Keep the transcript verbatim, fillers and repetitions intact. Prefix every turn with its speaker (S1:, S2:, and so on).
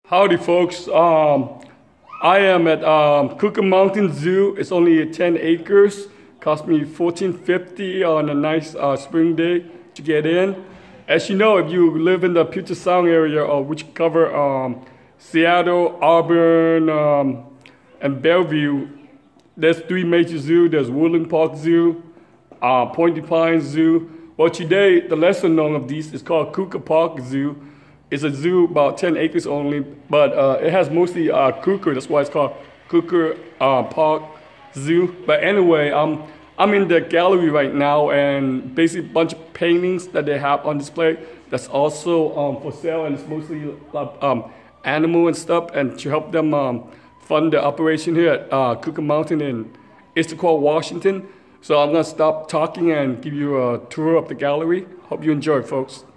S1: Howdy folks, um, I am at um, Cougar Mountain Zoo. It's only ten acres, cost me fourteen fifty on a nice uh, spring day to get in. As you know, if you live in the Puget Sound area, uh, which cover um, Seattle, Auburn, um, and Bellevue, there's three major zoos. There's Woodland Park Zoo, uh, Pointy Pines Zoo. Well, today, the lesser known of these is called Cougar Park Zoo. It's a zoo about ten acres only, but uh, it has mostly uh, cougar. That's why it's called Cougar uh, Park Zoo. But anyway, um, I'm in the gallery right now, and basically a bunch of paintings that they have on display that's also um, for sale, and it's mostly uh, um, animal and stuff, and to help them um, fund the operation here at uh, Cougar Mountain in Issaquah, Washington. So I'm gonna stop talking and give you a tour of the gallery. Hope you enjoy, folks.